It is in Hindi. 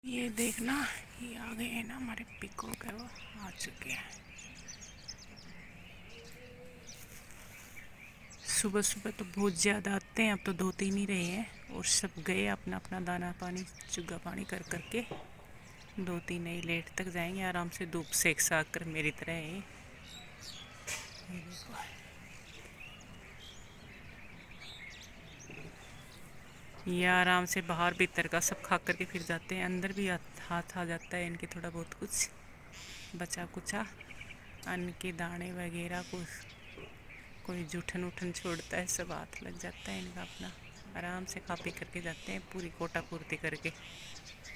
ये देखना, ये आ गए हैं ना हमारे पीकॉक है, वो आ चुके हैं। सुबह सुबह तो बहुत ज़्यादा आते हैं, अब तो 2-3 ही रहे हैं और सब गए अपना अपना दाना पानी चुग्गा पानी कर करके। 2-3 नहीं, लेट तक जाएंगे आराम से, धूप सेक साक कर मेरी तरह है ये देखो। ये आराम से बाहर भीतर का सब खा करके फिर जाते हैं, अंदर भी हाथ आ जाता है इनके थोड़ा बहुत कुछ बचा कुचा अन्न के दाने वगैरह, कुछ कोई जूठन उठन छोड़ता है, सब हाथ लग जाता है इनका अपना। आराम से खा पी करके जाते हैं, पूरी कोटा पूर्ति करके।